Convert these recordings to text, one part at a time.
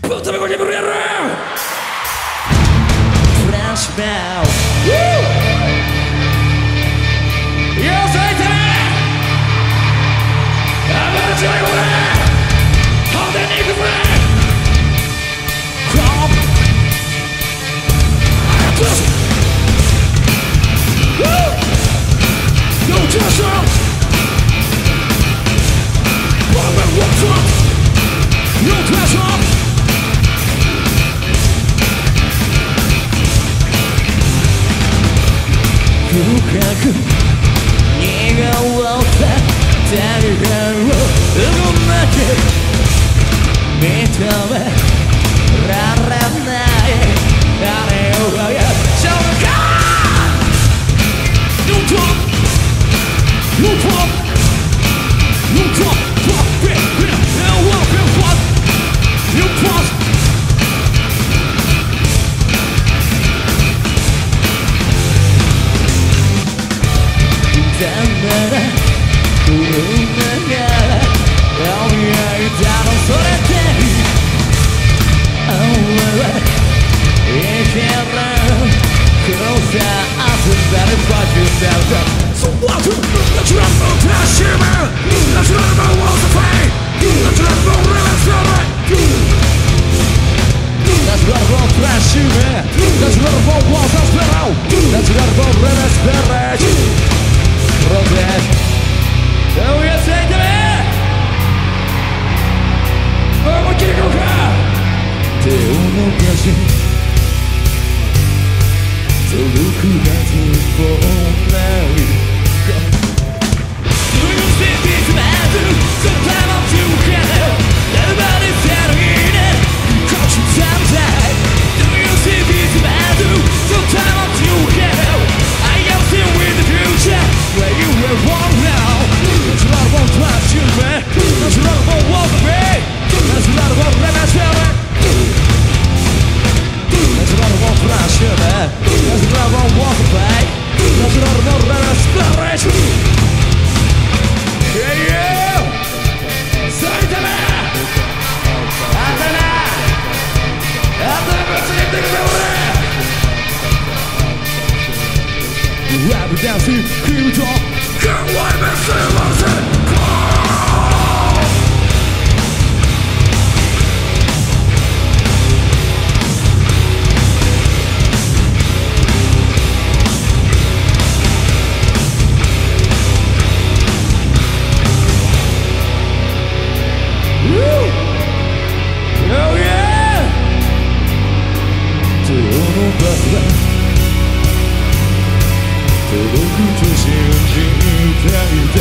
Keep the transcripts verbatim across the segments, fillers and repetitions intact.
ぶっためこにぶるやろフラッシュバウよーさいてね暴れちまえこれ派手に行くぜクローププラスNo tension One man walks up No tension深く苦笑った誰かをうまく認められないあれをあげちゃうか No talk No talk No talk Talk big big And walk and walk You talkだからこのながら青い間のそれで俺はいける Closer up and down and fuck yourself So what to Let's run for trash man Let's run for walls of fame Let's run for real story Let's run for trash man Let's run for walls of fame Let's run for real story Progress Oh yes, say to me思いっきり行こうか手を伸ばし届くはずもないDo you see this man? Sometimes I'm too scared Everybody's telling it Cause you sometime Do you see this man? Sometimes I'm too scared I am still in the future Where you were wrong now There's a lot of one class you man There's a lot of one walk away There's a lot of one let us tell it There's a lot of one class you man There's a lot of one walk away There's a lot of one let us tell it Yeah yeah 埼玉あんたなあんたのぶつけてくぜ俺Rap down to cream talk Can't wipe and say what's it Woo! Oh yeah! どの場所だ届くと信じていた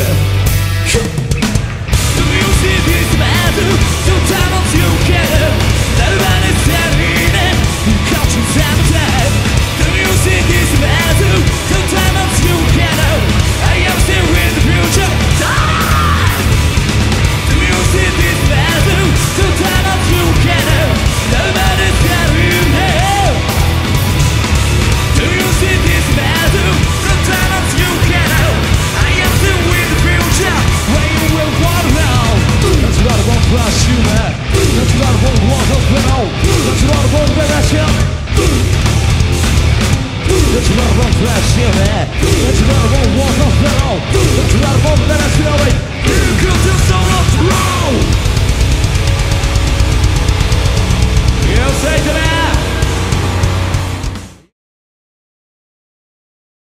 Do you see this man? Sometimes you can Nobody's telling it Cause you sometime Do you see this man? Sometimes you can I am still in the future Do you see this man? Sometimes you can Nobody's telling it Do you see this man? Sometimes you can I am still in the future Where you will walk now That's a lot of one plus you man That's a lot of one walk up and out That's a lot of one that I shall That's a lot of one plus you man That's a lot of one walk up and out That's a lot of one that I shall You could just don't know